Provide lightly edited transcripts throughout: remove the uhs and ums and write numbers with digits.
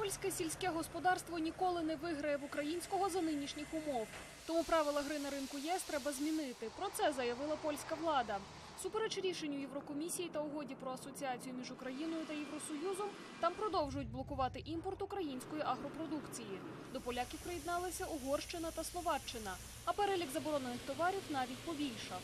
Польське сільське господарство ніколи не виграє в українського за нинішніх умов. Тому правила гри на ринку ЄС треба змінити. Про це заявила польська влада. Супереч рішенню Єврокомісії та угоді про асоціацію між Україною та Євросоюзом, там продовжують блокувати імпорт української агропродукції. До поляків приєдналися Угорщина та Словаччина, а перелік заборонених товарів навіть побільшав.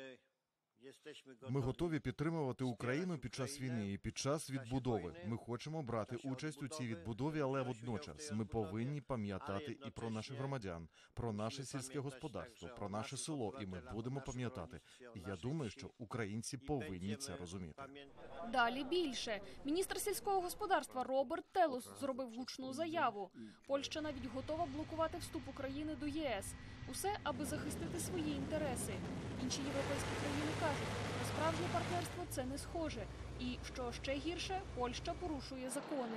Ми готові підтримувати Україну під час війни і під час відбудови. Ми хочемо брати участь у цій відбудові, але водночас ми повинні пам'ятати і про наших громадян, про наше сільське господарство, про наше село, і ми будемо пам'ятати. І я думаю, що українці повинні це розуміти. Далі більше. Міністр сільського господарства Роберт Телус зробив гучну заяву. Польща навіть готова блокувати вступ України до ЄС. Усе, аби захистити свої інтереси. Інші європейські країни кажуть, на справжнє партнерство це не схоже. І, що ще гірше, Польща порушує закони.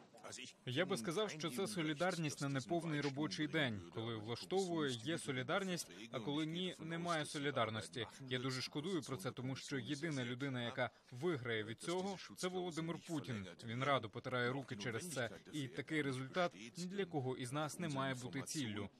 Я би сказав, що це солідарність на неповний робочий день. Коли влаштовує, є солідарність, а коли ні, немає солідарності. Я дуже шкодую про це, тому що єдина людина, яка виграє від цього, це Володимир Путін. Він радо потирає руки через це. І такий результат ні для кого із нас не має бути ціллю.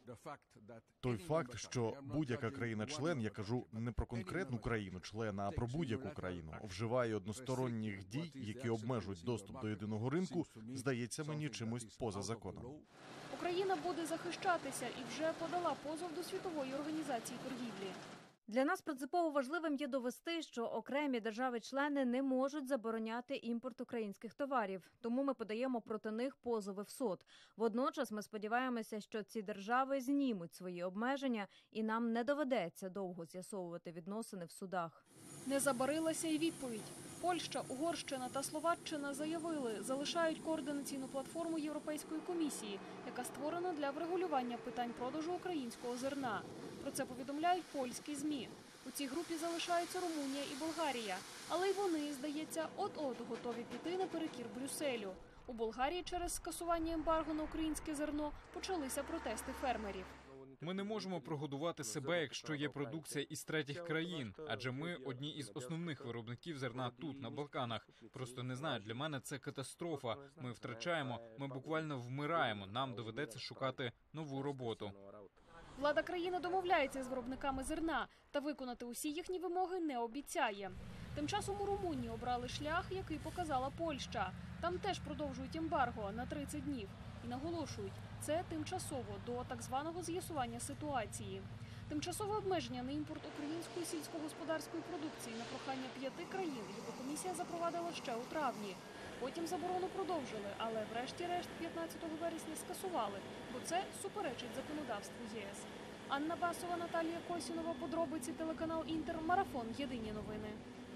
Той факт, що будь-яка країна-член, я кажу не про конкретну країну-члена, а про будь-яку країну, вживає односторонніх дій, які обмежують доступ до єдиного ринку, здається мені чимось поза законом. Україна буде захищатися і вже подала позов до Світової організації торгівлі. Для нас принципово важливим є довести, що окремі держави-члени не можуть забороняти імпорт українських товарів. Тому ми подаємо проти них позови в суд. Водночас ми сподіваємося, що ці держави знімуть свої обмеження і нам не доведеться довго з'ясовувати відносини в судах. Не забарилася і відповідь. Польща, Угорщина та Словаччина заявили, залишають координаційну платформу Європейської комісії, яка створена для врегулювання питань продажу українського зерна. Про це повідомляють польські ЗМІ. У цій групі залишаються Румунія і Болгарія. Але й вони, здається, от-от готові піти наперекір Брюсселю. У Болгарії через скасування ембарго на українське зерно почалися протести фермерів. Ми не можемо прогодувати себе, якщо є продукція із третіх країн, адже ми одні із основних виробників зерна тут, на Балканах. Просто не знаю, для мене це катастрофа. Ми втрачаємо, ми буквально вмираємо, нам доведеться шукати нову роботу. Влада країни домовляється з виробниками зерна, та виконати усі їхні вимоги не обіцяє. Тим часом у Румунії обрали шлях, який показала Польща. Там теж продовжують ембарго на 30 днів. І наголошують, це тимчасово до так званого з'ясування ситуації. Тимчасове обмеження на імпорт української сільськогосподарської продукції на прохання 5 країн Єврокомісія запровадила ще у травні. Потім заборону продовжили, але врешті-решт 15 вересня скасували, бо це суперечить законодавству ЄС. Анна Басова, Наталія Косінова, подробиці, телеканал Інтер, Марафон, Єдині новини.